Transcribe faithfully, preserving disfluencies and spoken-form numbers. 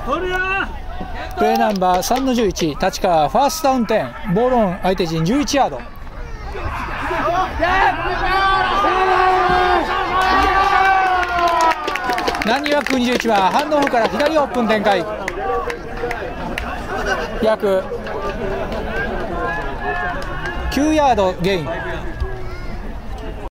プレーナンバーさんのじゅういち、立川ファーストダウンテン、ボールオン相手陣じゅういちヤード。浪速区にじゅういちはハンドオフから左オープン展開。約きゅうヤードゲイン。